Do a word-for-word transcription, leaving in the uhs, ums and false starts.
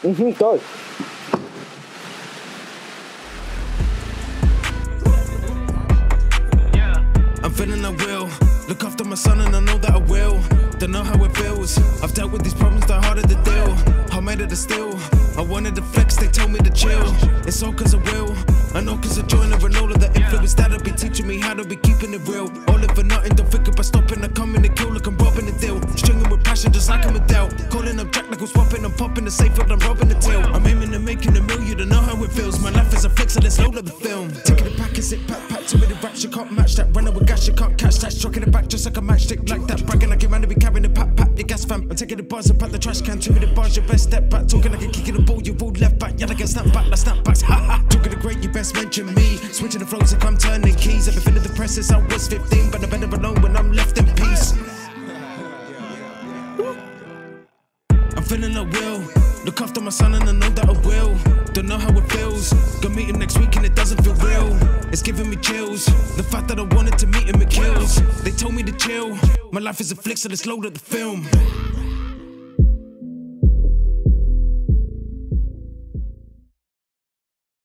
Mm-hmm, go. I'm feeling I will look after my son, and I know that I will. Don't know how it feels. I've dealt with these problems that are harder to deal. I made it a steal. I wanted to flex, they told me to chill. It's all cause I will. I know cause I join and all of the influence that'll be teaching me how to be keeping it real. All in for nothing, don't think about stopping. I come in to kill like I'm robbing the deal. Stringing with passion just like I'm Adele. Calling up Jack like I'm swapping. I'm popping the safe, but I'm robbing the till. I'm aiming and making a mill, you don't know how it feels. My life is a flick, so let's load up the film. Taking it back and sit back, pack to me the raps. You can't match that. Running with gas, you can't catch that. Trucking it back just like a matchstick like that. Bragging like you're man to be carrying the pat pat. Your gas fam. I'm taking the bars up out the trash can. To me the bars, your best step back. Talking like a kick in the ball, you all left back. Yeah, like a snap back, like snapbacks. Ha ha. Talking the great, you best mention me. Switching the flows like I'm turning keys. I've been feeling the press since I was fifteen, but I'm better alone when I'm left in peace. I'm feeling I will look after my son, and I know that I will. Don't know how it feels. Gonna meet him next week and it doesn't feel real. It's giving me chills. The fact that I wanted to meet him, it kills. They told me to chill. My life is a flick, so let's load up the film.